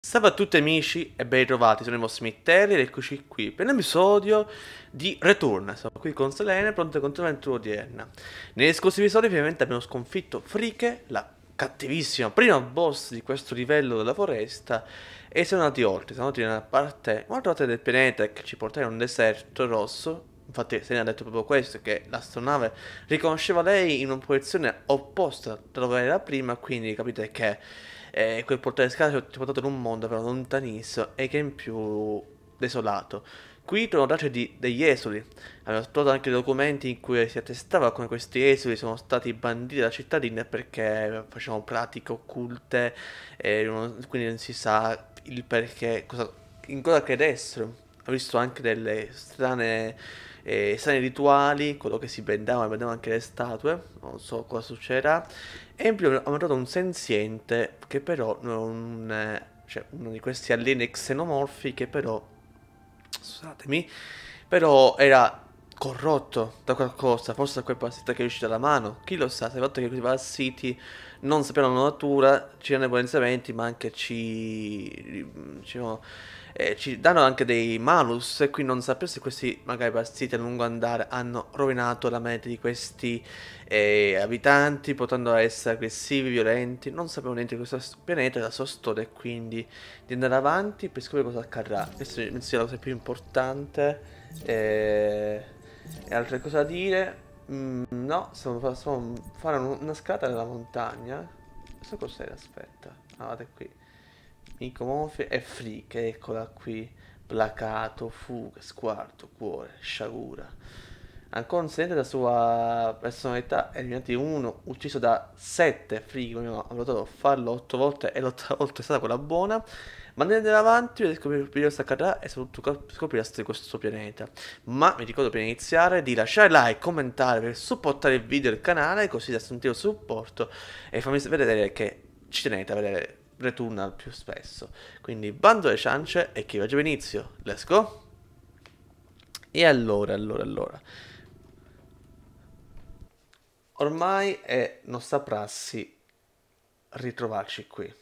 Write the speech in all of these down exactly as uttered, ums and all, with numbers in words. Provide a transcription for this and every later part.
Salve a tutti amici e ben ritrovati, sono i vostri Mitteri ed eccoci qui per un episodio di Return. Sono qui con Selene, pronte contro l'avventura odierna. Negli scorsi episodi ovviamente abbiamo sconfitto Frike, la cattivissima prima boss di questo livello della foresta, e siamo andati oltre, siamo andati nella parte, un'altra parte del pianeta che ci portava in un deserto rosso. Infatti Selene ha detto proprio questo, che l'astronave riconosceva lei in una posizione opposta da dove era prima, quindi capite che eh, quel portale scala ci ha portato in un mondo però lontanissimo e che in più desolato. Qui troviamo tracce di, degli esuli. Abbiamo trovato anche documenti in cui si attestava come questi esuli sono stati banditi da cittadini perché facevano pratiche occulte e non- quindi non si sa il perché, cosa, in cosa credessero. Ho visto anche delle strane, eh, strani rituali, quello che si bendava, bendavano anche le statue, non so cosa succederà. E in più abbiamo trovato un senziente che però non è, cioè uno di questi alieni xenomorfi che però, scusatemi, però era corrotto da qualcosa, forse da quel parassita che è uscito dalla mano. Chi lo sa, se il fatto che questi parassiti non sappiamo la natura, ci danno i potenziamenti, ma anche ci, ci, eh, ci danno anche dei malus, e quindi non sapere se questi magari parassiti a lungo andare hanno rovinato la mente di questi eh, abitanti, potendo essere aggressivi, violenti. Non sapevo niente di questo pianeta, della sua storia, e quindi di andare avanti per scoprire cosa accadrà. Questa è la cosa più importante. Eh, e altre cose da dire? Mm, no, stiamo, stiamo fare un- una scalata nella montagna. Questo cos'era? Aspetta. Ah, guardate qui. Micomorfia e Freak, eccola qui. Placato, fuga, sguardo, cuore, sciagura. Ancora un segno della sua personalità, eliminati uno, ucciso da sette Freak. Abbiamo valutato farlo otto volte e l'ottava volta è stata quella buona. Ma andare avanti per scoprire cosa accadrà e soprattutto scoprire la storia di questo pianeta. Ma mi ricordo prima di iniziare di lasciare like, commentare per supportare il video e il canale, così da sentire il supporto e fammi vedere che ci tenete a vedere Returnal più spesso. Quindi bando alle ciance e che io già inizio. Let's go! E allora, allora, allora. Ormai è nostra prassi ritrovarci qui.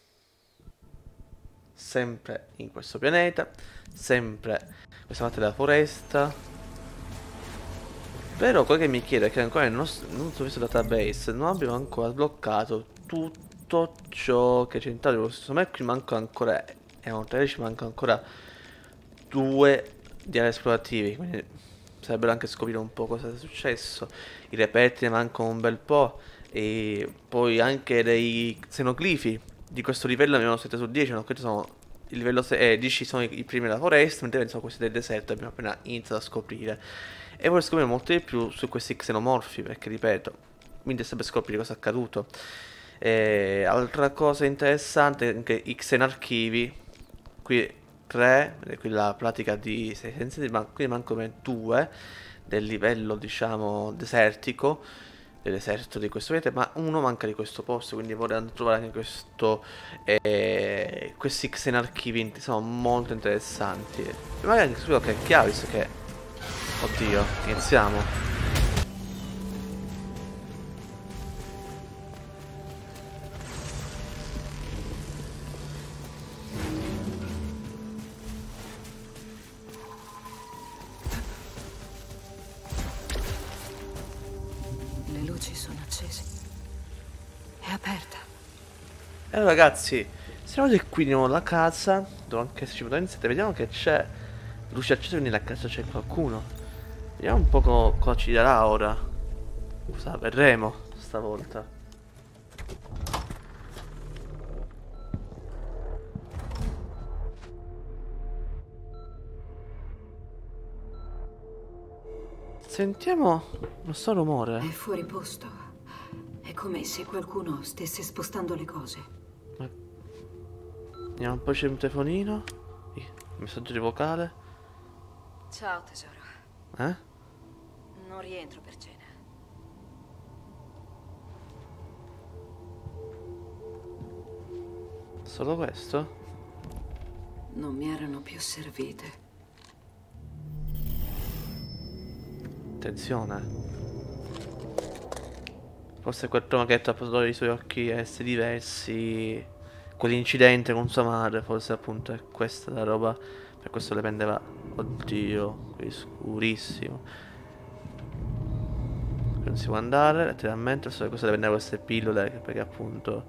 Sempre in questo pianeta, sempre questa parte della foresta. Però quello che mi chiedo è che ancora nel nostro, nel nostro visto database non abbiamo ancora sbloccato tutto ciò che c'è in Italia. Secondo me qui manca ancora, erano tredici, ci mancano ancora due diari esplorativi, quindi sarebbero anche scoprire un po' cosa è successo. I reperti ne mancano un bel po', e poi anche dei xenoglifi di questo livello ne abbiamo sette su dieci, no? Questi sono il livello sei, eh, dieci sono i, i primi della foresta, mentre sono questi del deserto abbiamo appena iniziato a scoprire. E vorrei scoprire molto di più su questi xenomorfi, perché ripeto, mi interessa scoprire cosa è accaduto. E altra cosa interessante è anche i xenarchivi. Qui tre, qui la pratica di sei sensi, ma qui ne mancano due del livello, diciamo, desertico, del deserto di questo pianeta, ma uno manca di questo posto, quindi vorrei trovare anche questo, eh, questi xenarchivi, sono molto interessanti. E magari anche su che è chiaro, visto che, oddio, iniziamo. Le luci sono accese. È aperta. E allora ragazzi, siamo già qui di nuovo alla casa, dove anche se ci potete iniziare, vediamo che c'è luce accesa, quindi nella casa c'è qualcuno. Vediamo un po' co cosa ci darà ora. Cosa verremo stavolta. Sentiamo un solo rumore. È fuori posto. È come se qualcuno stesse spostando le cose. Ma... Vediamo un po', c'è un telefonino. Ih, messaggio di vocale. Ciao tesoro, Eh? non rientro per cena. Solo questo? Non mi erano più servite. Attenzione. Forse quel primo che ha posato i suoi occhi essere diversi quell'incidente con sua madre, forse appunto è questa la roba, per questo le prendeva, oddio, qui scurissimo. Qui non si può andare, letteralmente, solo questo le prendeva queste pillole, perché appunto...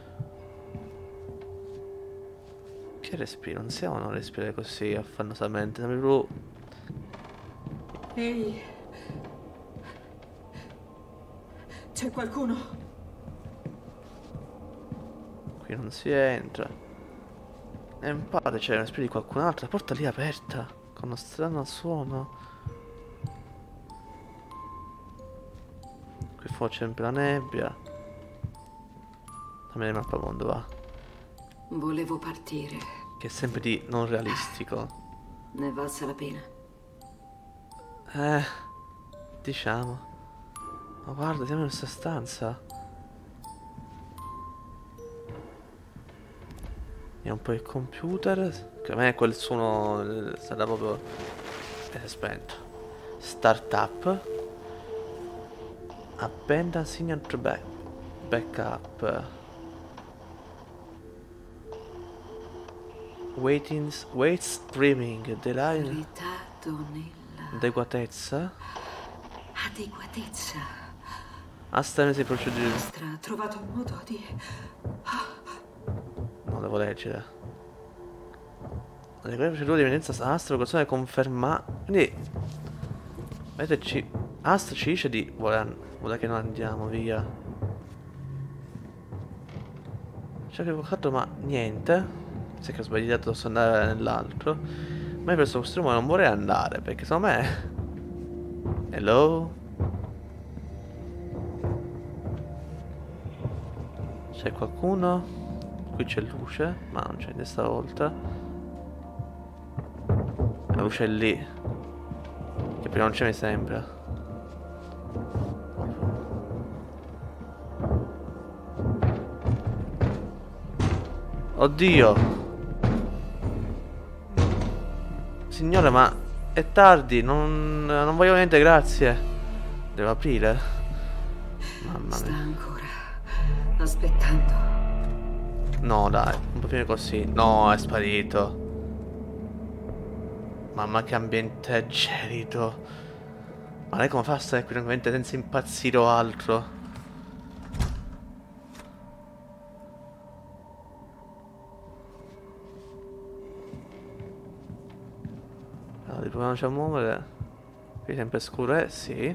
Che respiro? Non siamo non respirare così affannosamente, non mi proprio... Ehi, c'è qualcuno? Qui non si entra. E in parte c'è un spirito di qualcun altro. La porta lì è aperta. Con uno strano suono. Qui fuori c'è sempre la nebbia. Dammi il mappamondo, va. Volevo partire. Che è sempre di non realistico. Ne è valsa la pena. Eh, diciamo. Ma guarda, siamo in questa stanza. È un po' il computer. Che a me quel suono eh, sarà proprio... È spento. Startup. Appenda signal to back. Backup. Waitings, wait streaming. Delay. Ritardo nella Adeguatezza. adeguatezza. Astenesi procedure. Astra ha trovato un modo di... No, devo leggere. Le procedure di evidenza Astra, locazione conferma. Quindi vedete, ci... Astra ci dice di vuole, vuole che noi andiamo via. C'è che avvocato, ma niente. Se che ho sbagliato, posso andare nell'altro. Ma io questo costume non vorrei andare, perché secondo me... Hello? C'è qualcuno? Qui c'è luce, ma non c'è niente stavolta. La luce è lì. Che prima non c'è, mi sembra. Oddio. Signore, ma è tardi, non, non voglio niente, grazie. Devo aprire? Mamma Sta mia. ancora aspettando. No, dai, non può finire così. No, è sparito. Mamma, che ambiente gelido. Ma lei come fa a stare qui tranquillamente senza impazzire o altro? Allora, proviamoci a muovere. Qui è sempre scuro, eh? Sì.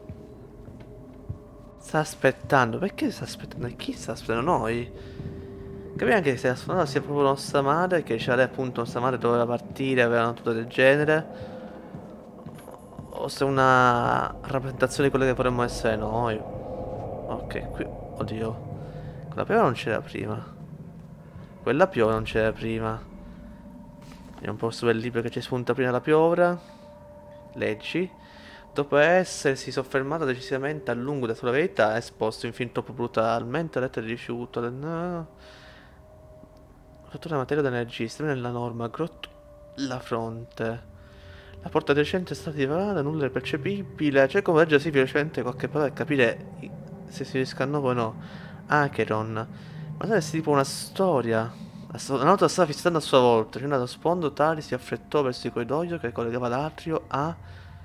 Sta aspettando. Perché sta aspettando? E chi sta aspettando? Noi? Capiamo anche che se aspettando sia proprio nostra madre, che c'era lei appunto nostra madre doveva partire, avevano tutto del genere. O se è una rappresentazione di quello che vorremmo essere noi. Ok, qui... Oddio. Quella piova non c'era prima. Quella piova non c'era prima. Vediamo un po' su quel libro che ci spunta prima la piovra. Leggi. Dopo essersi soffermato decisamente a lungo della sua verità, è esposto infine troppo brutalmente alla lettere di rifiuto. No. Fattura materia d'energia, estrema nella norma, grotto la fronte. La porta decente è stata divarata, nulla è percepibile. Cioè, come leggere sì, velocemente qualche parola e capire se si riesca a nuovo o no. Acheron. Ma saresti tipo una storia. La, sto la nota stava fissando a sua volta. C'è andato a sfondo, tale si affrettò verso il corridoio che collegava l'atrio a...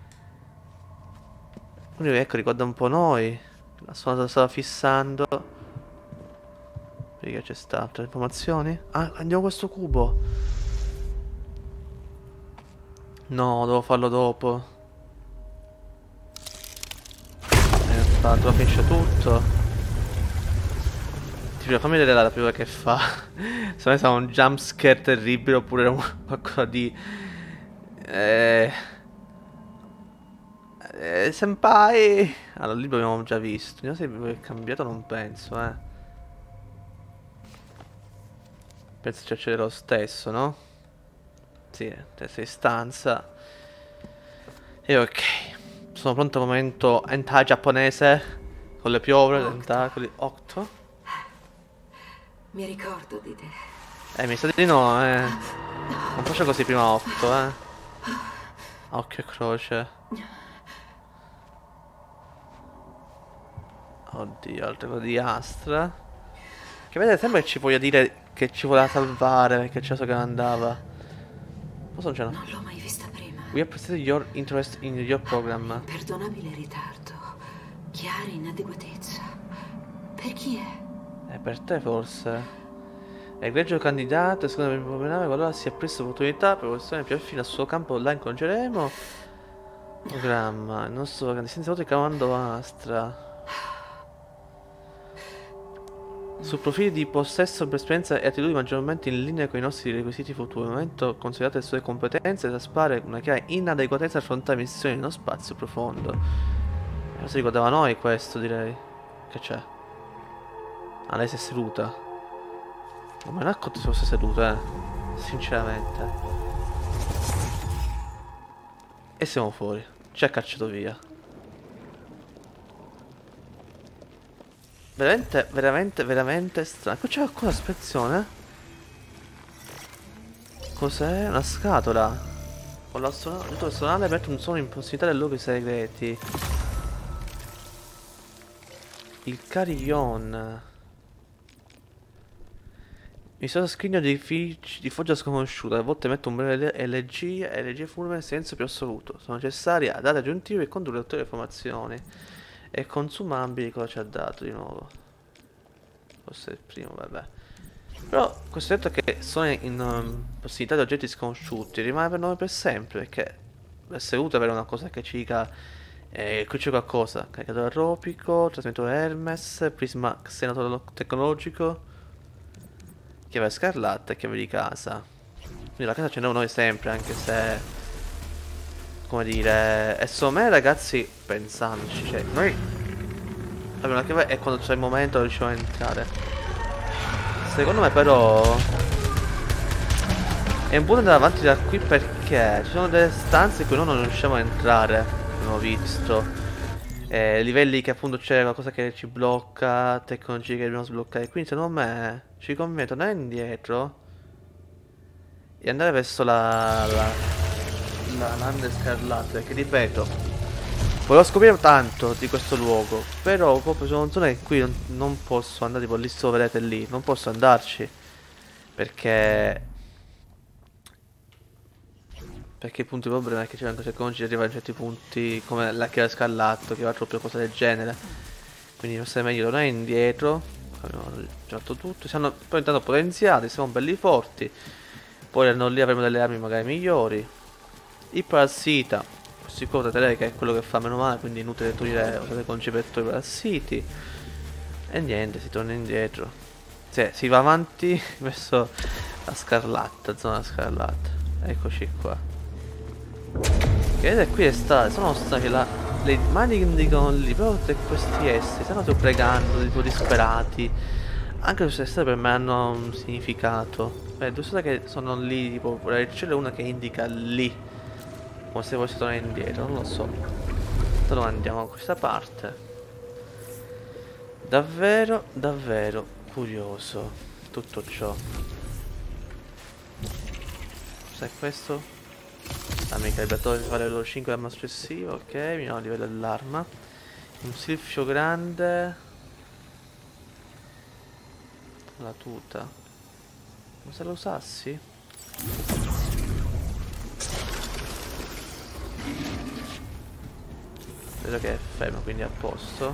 Quindi ecco, ricorda un po' noi. La sua nota stava fissando. Perché c'è stato? Informazioni? Ah, andiamo a questo cubo. No, devo farlo dopo. Eh, fatto, finisce tutto. Ti prego, fammi vedere la prima che fa. Se no sarà un jumpscare terribile oppure un qualcosa di... Eh... Eh, senpai... Allora, il libro abbiamo già visto. Non so se è cambiato, non penso, eh. Penso ci accede lo stesso, no? Sì, testa di stanza. E ok. Sono pronto al momento hentai giapponese. Con le piovre, Octo. tentacoli. Octo? Mi ricordo di te. Eh, mi sa di no, eh. Non faccio così prima otto, eh. Occhio e croce. Oddio, altre cose di Astra. Che vedete, sembra che ci voglia dire che ci voleva salvare perché c'era so che non andava. Cosa non c'era? Non l'ho mai vista prima. We appreciate your interest in your program. Perdonabile ritardo. Chiara inadeguatezza. Per chi è? È per te forse. Egregio candidato, secondo me problemare, qualora sia presto opportunità per questione più affine al suo campo la inconceremo. Programma, il nostro grande senza voto è Comando Astra. Su profili di possesso per esperienza e attitudini maggiormente in linea con i nostri requisiti futuri. Al momento considerate le sue competenze ed aspare una chiara inadeguatezza a affrontare missioni in uno spazio profondo. Non si ricordava a noi questo, direi. Che c'è? Ah, lei si è seduta. Non me ne accorto se fosse seduta, eh. Sinceramente. E siamo fuori. Ci ha cacciato via. Veramente, veramente, veramente strano. Qui c'è qualcosa, ispezione? Cos'è? Una scatola. Con l'astronave personale mette un suono in prossimità dei luoghi segreti. Il carillon. Misterioso scrigno di, di foggia sconosciuta. A volte mette un breve elegia e elegie funebre senza più assoluto. Sono necessarie a date aggiuntive per condurre ulteriori informazioni. E consumabili cosa ci ha dato di nuovo? Forse il primo, vabbè. Però questo detto che sono in um, prossimità di oggetti sconosciuti rimane per noi per sempre, perché essere utile avere una cosa che ci dica eh, qui c'è qualcosa. Caricatore aerobico, trasmettitore Hermes, prisma xenoto tecnologico, chiave scarlatta e chiave di casa. Quindi la casa ce l'abbiamo noi sempre, anche se, come dire, e secondo me ragazzi, pensandoci, cioè noi abbiamo una chiave e quando c'è il momento riusciamo a entrare. Secondo me però è un buono andare avanti da qui perché ci sono delle stanze in cui noi non riusciamo a entrare. Abbiamo visto eh, livelli che appunto c'è qualcosa che ci blocca, tecnologie che dobbiamo sbloccare. Quindi secondo me ci conviene tornare indietro e andare verso la la la lande scarlatta, perché ripeto, volevo scoprire tanto di questo luogo, però proprio sono zone in cui non, non posso andare, tipo lì sopra, vedete lì, non posso andarci perché perché appunto il problema è che c'è anche se conosci arriva a certi punti come la chiave scarlatto che va proprio cosa del genere, quindi forse è meglio tornare indietro. Abbiamo girato tutto, siamo poi intanto potenziati, siamo belli forti, poi andando lì avremo delle armi magari migliori. Il parassita, sicuro lei che è quello che fa meno male, quindi inutile togliere usate concipetto i parassiti. E niente, si torna indietro. Sì, si va avanti verso la scarlatta, zona scarlatta. Eccoci qua. Vedete qui è stata, sono stati là. Le mani che indicano lì, però tutti questi esseri stanno pregando, tipo disperati. Anche queste esseri per me hanno un significato. Beh, due cose che sono lì, tipo il cielo è una che indica lì. Come se volessi tornare indietro, non lo so. Allora andiamo a questa parte. Davvero, davvero curioso tutto ciò. Cos'è questo? Dammi il calibratore per fare lo cinque arma successiva, ok, mi do a livello dell'arma. Un silfio grande. La tuta. Ma se lo usassi? Vedo che è fermo, quindi è a posto.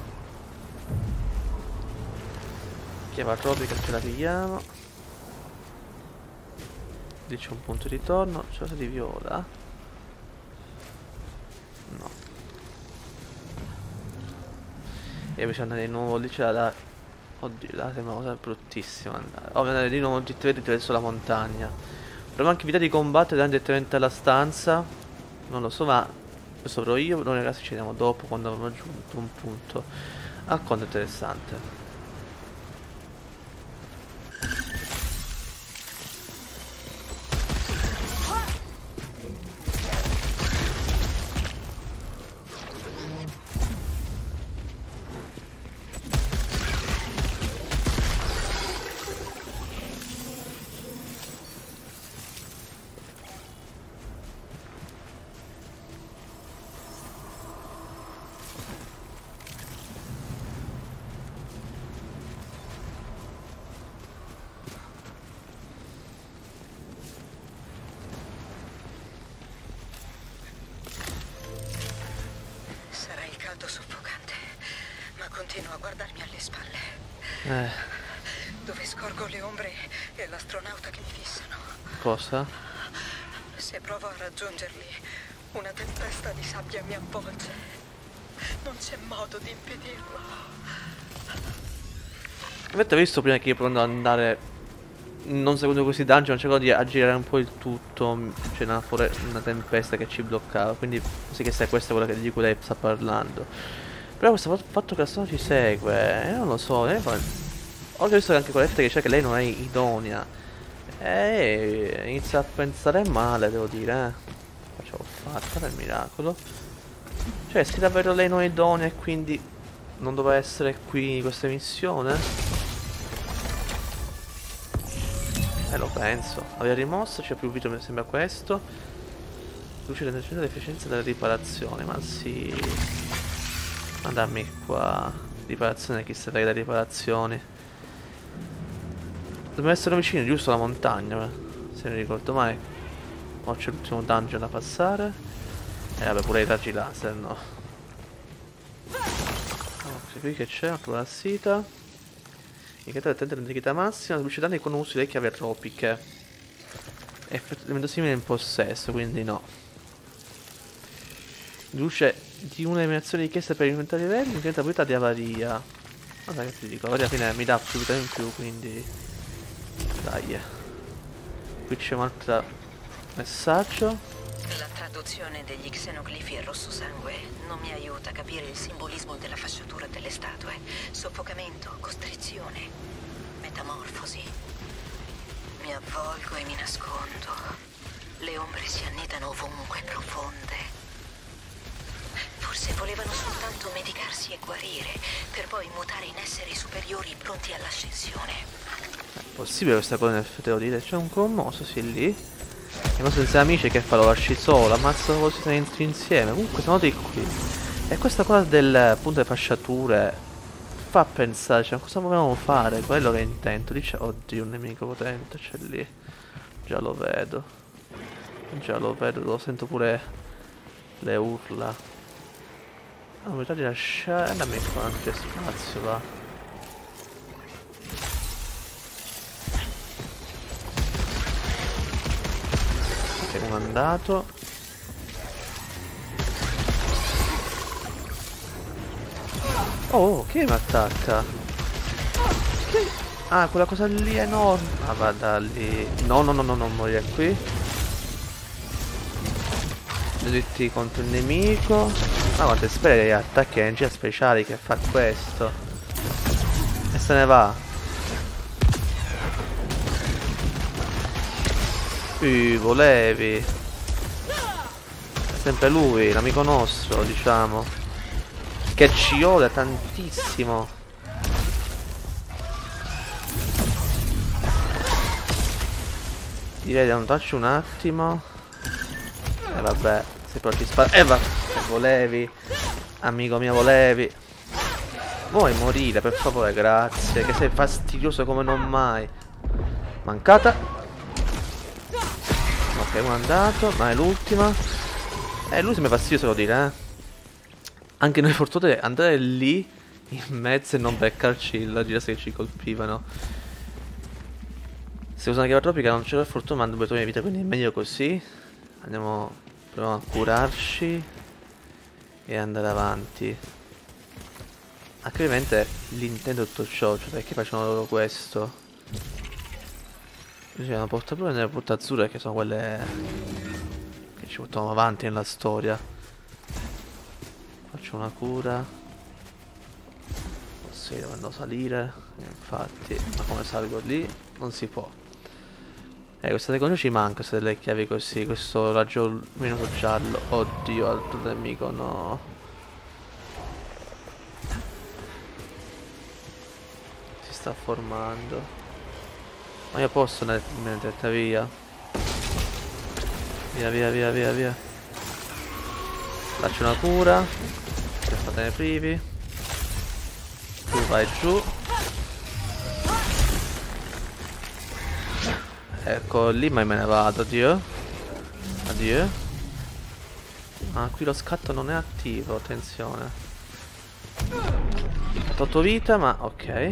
Chiave tropica ce la pigliamo. Lì c'è un punto di ritorno. C'è cosa di viola? No. E bisogna andare di nuovo lì, c'è la... Oddio, là sembra una cosa bruttissima andare. Oh, andare di nuovo direttamente verso la montagna. Avremo anche vita di combattere andare direttamente alla stanza. Non lo so, ma questo però io, noi ragazzi ci vediamo dopo quando avremo raggiunto un punto alquanto interessante. continuo a guardarmi alle spalle. Eh. Dove scorgo le ombre e l'astronauta che mi fissano. Cosa? Se provo a raggiungerli, una tempesta di sabbia mi avvolge. Non c'è modo di impedirlo. Avete visto prima che io provando ad andare, non seguendo questi dungeon, cerco di aggirare un po' il tutto. C'è una, una tempesta che ci bloccava, quindi sì che sai, questa è quella che, di cui lei sta parlando. Però questo fatto che la storia ci segue, eh, non lo so, eh, ho visto che anche con l'effetto che c'è che lei non è idonea. E eh, inizia a pensare male, devo dire, eh. Ce l'ho fatta per miracolo. Cioè, se davvero lei non è idonea e quindi non doveva essere qui in questa missione? Eh, lo penso. Aveva rimosso, c'è più video, mi sembra questo. Luce dell'efficienza della riparazione, ma sì. Ma dammi qua. Riparazione, chi se delle riparazioni. Dobbiamo essere vicini, giusto, alla montagna, se ne ricordo mai. Oh, c'è l'ultimo dungeon da passare. E eh, vabbè, pure i raggi laser, no. Ok, qui che c'è? Una parassita. Indicatore attento all'integrità massima. Luce danni con usi le chiavi arropiche. Effettivamente simile in possesso, quindi no. Luce di un'eliminazione richiesta per inventare i livelli. Incrementa la probabilità di avaria. Guarda che ti dico, alla fine mi dà più vita in più, quindi dai. Qui c'è un altro messaggio. La traduzione degli xenoglifi in rosso sangue non mi aiuta a capire il simbolismo della fasciatura delle statue. Soffocamento, costrizione, metamorfosi. Mi avvolgo e mi nascondo. Le ombre si annidano ovunque profonde. Forse volevano soltanto medicarsi e guarire, per poi mutare in esseri superiori pronti all'ascensione. È possibile questa cosa, nel effetti, devo dire. C'è un commosso, sì, lì. E ma senza amici che fa, lo lasci solo, ammazzano così se ne entri insieme. Comunque siamo di qui. E questa cosa del punto delle fasciature fa pensare, cioè, cosa volevamo fare? Quello che intento. Dice, oddio, un nemico potente, c'è lì. Già lo vedo. Già lo vedo, lo sento pure le urla. Ah, metà di lasciare. Dammi qua anche spazio, va. Ok, uno è andato. Oh, chi mi attacca? Che... Ah, quella cosa lì è enorme. Ah, vada lì. No, no, no, no, non morire qui. Dritti contro il nemico. Ma quante spere attacchi energia speciali che fa questo. E se ne va. Uh, volevi. È sempre lui, l'amico nostro, diciamo. Che ci odia tantissimo. Direi di andarci un attimo. E eh, vabbè, se poi ci spara. E eh, va. Se volevi. Amico mio, volevi. Vuoi morire, per favore, grazie. Che sei fastidioso come non mai. Mancata. Ok, uno è andato. Ma è l'ultima. Eh, lui sembra fastidioso, devo dire, eh. Anche noi fortunati andare lì in mezzo e non beccarci la gira che ci colpivano. Se usa una chiave tropica non c'è la fortuna, ma due di vita, quindi è meglio così. Andiamo, proviamo a curarci e andare avanti. Altrimenti l'intento è tutto ciò, cioè perché facciano loro questo? C'è una porta blu e una porta azzurra, che sono quelle che ci portano avanti nella storia. Faccio una cura. Oh sì, dovendo salire. Infatti, ma come salgo lì? Non si può. Eh, questa seconda ci manca, se delle chiavi così. Questo raggio luminoso giallo. Oddio, altro nemico, no. Si sta formando. Ma io posso andare in diretta via. Via, via, via, via, via. Faccio una cura. Fatene privi. Tu vai giù. Ecco lì, ma me ne vado. Addio. Addio. Ah, qui lo scatto non è attivo, attenzione. otto vita, ma ok.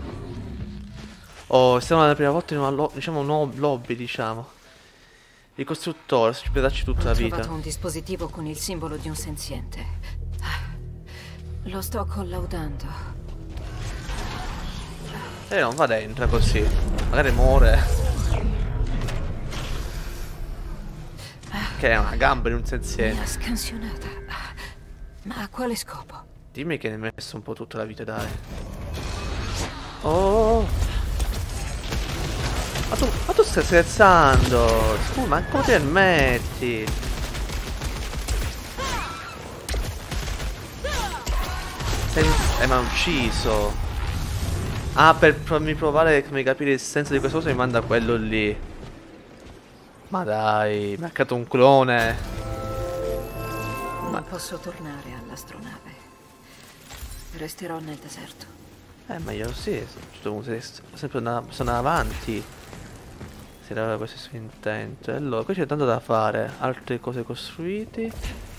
Oh, siamo la prima volta in una lo diciamo un lobby, diciamo. Il costruttore, ci può darci tutta Ho la vita. trovato un dispositivo con il simbolo di un senziente. Lo sto collaudando. E non va dentro così. Magari muore. Che è una gamba di un Mi senziente. ha scansionata. Ma a quale scopo? Dimmi che ne hai messo un po' tutta la vita, dai. Oh. Ma tu, ma tu stai scherzando? Scusa, ma come ti permetti? Sei... Eh, ma ucciso. Ah, per farmi provare, come capire il senso di questa cosa, mi manda quello lì. Ma dai, mi ha creato un clone. Non Ma... posso tornare all'astronave. Resterò nel deserto. Eh, ma io sì, sono sempre una persona avanti. Se era questo il suo intento. Allora, qui c'è tanto da fare. Altre cose costruite.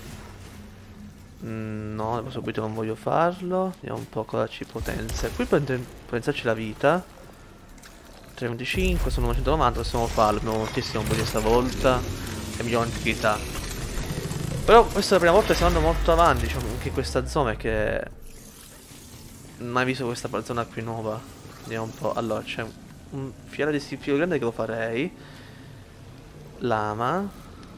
Mm, no, subito non voglio farlo. Vediamo un po' cosa ci potenza. Qui per pensarci la vita. trecentoventicinque, sono novecentonovanta, possiamo farlo. Abbiamo moltissimo un po' di stavolta. E migliore antichità. Però questa è la prima volta che stiamo andando molto avanti, diciamo, anche in questa zona che... Non ho mai visto questa zona qui nuova. Vediamo un po'. Allora, c'è un fiale di filo grande che lo farei. Lama.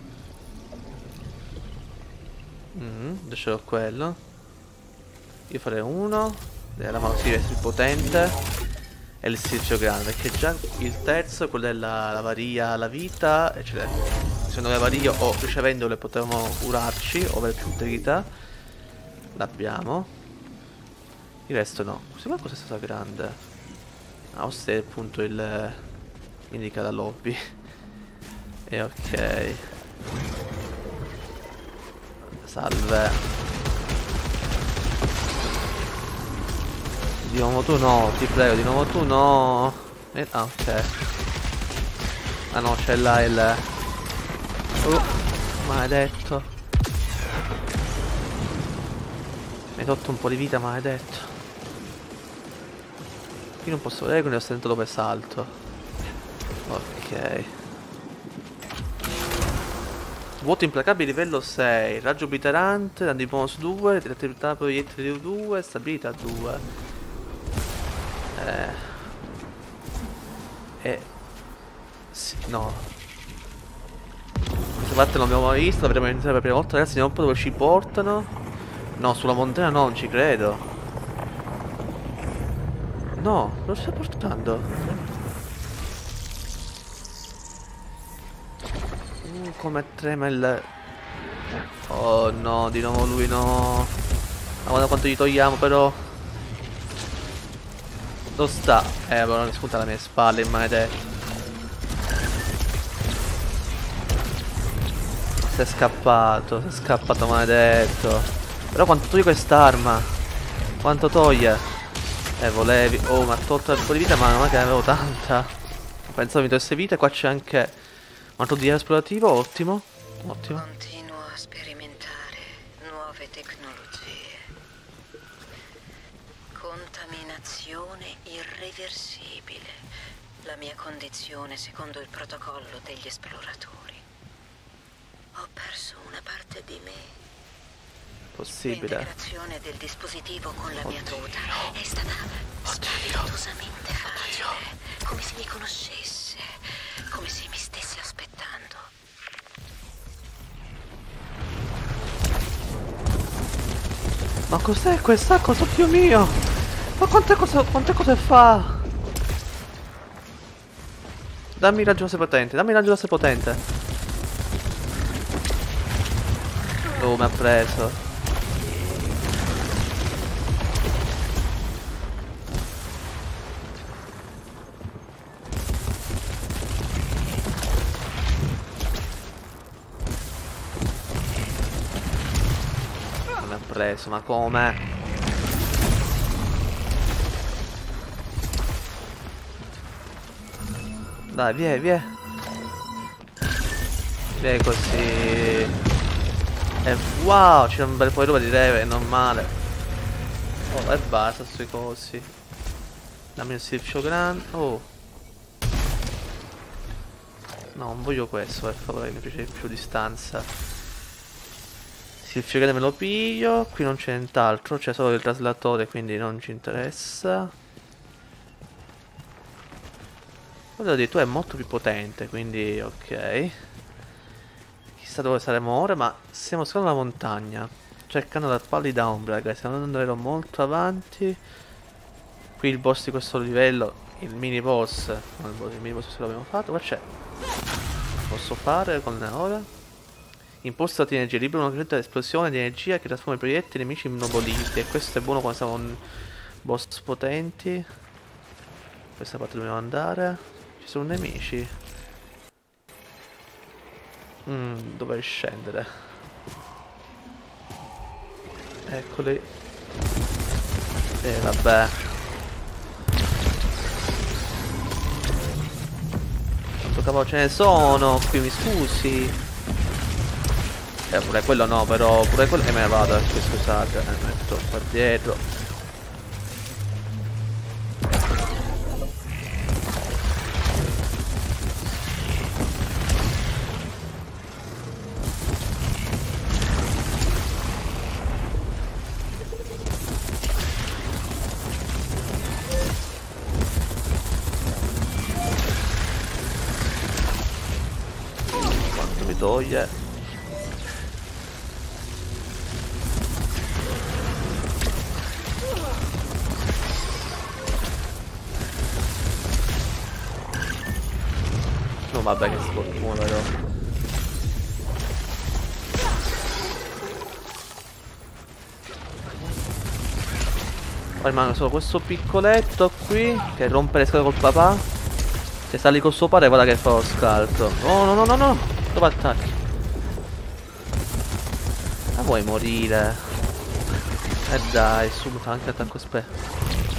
Mm, adesso ho quello. Io farei uno. La lama così è più potente. E il silcio grande. Perché già il terzo, quello della la varia, la vita. Eccetera. Se non le varie o ricevendole potremo curarci o avere più vita. L'abbiamo. Il resto no. Sembra cosa è stata grande. Ah, questo è appunto il... indica la lobby. E ok. Salve. Di nuovo tu no, ti prego, di nuovo tu no. Eh, ah, ok. Ah no, c'è là il... Oh, maledetto. Mi hai tolto un po' di vita, maledetto. Qui non posso vedere, quindi ho sentito dove salto. Ok. Vuoto implacabile livello sei. Raggio obliterante, danni bonus due, direttività proiettili due, stabilità due. Eh. Eh. Sì, no. Questa parte non l'abbiamo mai vista, la vedremo iniziare per la prima volta, ragazzi, vediamo un po' dove ci portano. No, sulla montagna no, non ci credo. No, non ci sta portando. Uh, come trema il... Oh no, di nuovo lui no. Ma guarda quanto gli togliamo però. Dove sta? Eh, allora non spunta alle mie spalle, il maledetto. Si è scappato, si è scappato, maledetto. Però quanto toglie quest'arma? Quanto toglie? Eh, volevi... Oh, mi ha tolto un po' di vita, ma non è che ne avevo tanta. Pensavo mi togliesse vita. Qua c'è anche un altro D R esplorativo, ottimo. Ottimo. Continuo a sperimentare nuove tecnologie. Contaminazione irreversibile. La mia condizione secondo il protocollo degli esploratori. Ho perso una parte di me. Possibile. L'integrazione del dispositivo con la mia tuta è stata spaventosamente facile. Come se mi conoscesse. Come se mi stesse aspettando. Ma cos'è questa cosa, Dio mio? Ma quante cose, quante cose fa? Dammi raggio laser potente, dammi raggio laser potente. Oh, mi ha preso. Mi ha preso, ma come? Dai, via, via. Via così. E wow, c'è un bel po' di roba di leve, non male. Oh, e basta sui cosi. Dammi il silfio grande. Oh. No, non voglio questo, per favore, mi piace più distanza. Silfio grande me lo piglio. Qui non c'è nient'altro, c'è solo il traslatore, quindi non ci interessa. Volevo dire, tu è molto più potente, quindi ok. Chissà dove saremo ora, ma stiamo scalando la montagna, cercando la pallida ombra, ragazzi. Stiamo andando davvero molto avanti. Qui il boss di questo livello, il mini boss. No, il, boss, il mini boss se l'abbiamo fatto. Qua c'è. Posso fare con ora? Imposta di energia, libera una crescente esplosione di energia che trasforma i proiettili nemici immobiliti. E questo è buono quando siamo con boss potenti. Questa parte dobbiamo andare. Ci sono nemici. Mm, dove scendere? Eccoli. E eh, vabbè. Quanto cavolo ce ne sono? Qui mi scusi. Eh pure quello no, però pure quello. E me ne vado, eh, scusate, eh, metto qua dietro. Toglie. No vabbè, che sfortuna però. Poi rimane solo questo piccoletto qui che rompe le scatole col papà. Se sta lì col suo padre, guarda che fa lo scalzo. Oh no no no no. Dove attacchi? Ma vuoi morire? E eh dai, subito anche attacco spero.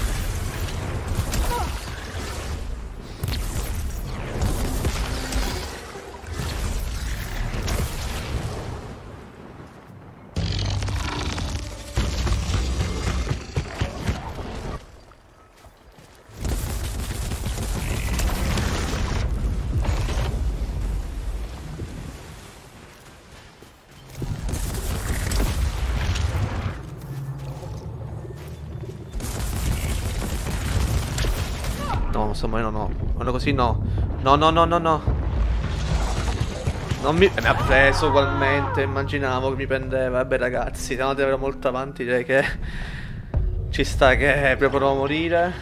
No, insomma, no, no. Quando così no. No, no, no, no, no. Non mi... mi ha preso ugualmente. Immaginavo che mi prendeva. Vabbè, ragazzi, siamo andati davvero molto avanti. Direi che ci sta che proprio morire.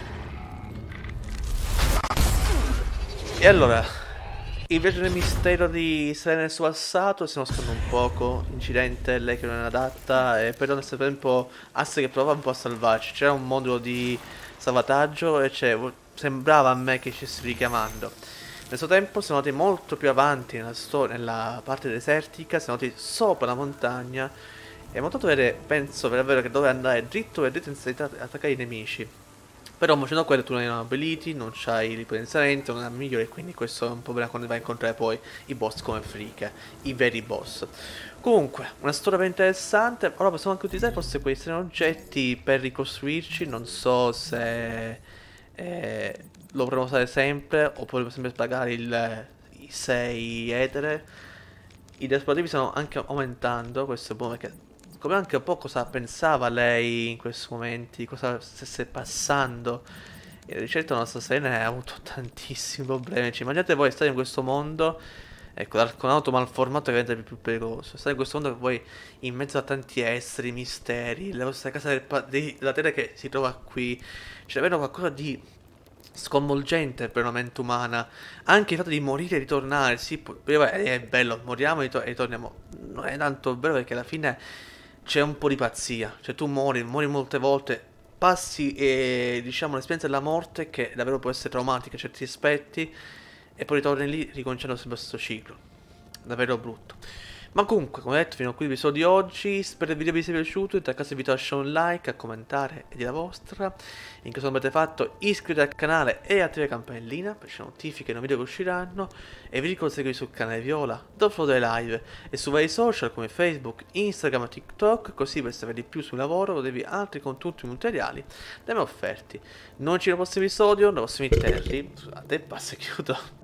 E allora, invece del mistero di Selene nel suo passato, stiamo ascoltando un poco. Incidente, lei che non era adatta. E però nel tempo Asse che provava un po' a salvarci. C'era un modulo di salvataggio e c'è... sembrava a me che ci stessi richiamando. Nel suo tempo siamo andati molto più avanti nella, nella parte desertica, siamo andati sopra la montagna e abbiamo notato vedere, penso davvero che dove andare dritto e dritto senza attaccare i nemici. Però facendo quello tu non hai ability, non c'hai il potenziamento, non è migliore, quindi questo è un problema quando vai a incontrare poi i boss come Freak, i veri boss. Comunque, una storia ben interessante. Ora possiamo anche utilizzare forse questi oggetti per ricostruirci, non so se... Eh, lo potremo usare sempre oppure sempre pagare il, i sei etere. I esplosivi stanno anche aumentando, questo è buono perché come anche un po' cosa pensava lei in questi momenti, cosa stesse passando. E di certo la nostra Selene ha avuto tantissimi problemi. Cioè, immaginate voi stare in questo mondo, ecco, l'arconauto malformato diventa più, più pericoloso. Stare in questo mondo che voi in mezzo a tanti esteri, misteri, le vostre case del della terra che si trova qui. C'è davvero qualcosa di sconvolgente per una mente umana. Anche il fatto di morire e ritornare, sì, è bello, moriamo e ritorniamo. Non è tanto bello perché alla fine c'è un po' di pazzia. Cioè tu muori, muori molte volte, passi e diciamo l'esperienza della morte che davvero può essere traumatica a certi aspetti e poi ritorni lì ricominciando sempre questo ciclo. Davvero brutto. Ma comunque, come detto, fino a qui l'episodio di oggi. Spero il video vi sia piaciuto. In tal caso vi lascio un like, a commentare e di la vostra. In caso non avete fatto, iscrivetevi al canale e attivate la campanellina per ricevere notifiche nei video che usciranno. E vi ricordo di seguirmi sul canale Viola, dove farò delle live e su vari social come Facebook, Instagram e TikTok, così per sapere di più sul lavoro o devi altri contenuti materiali da me offerti. Non ci vediamo al prossimo episodio, nei prossimi terri. Scusate, basta, chiudo.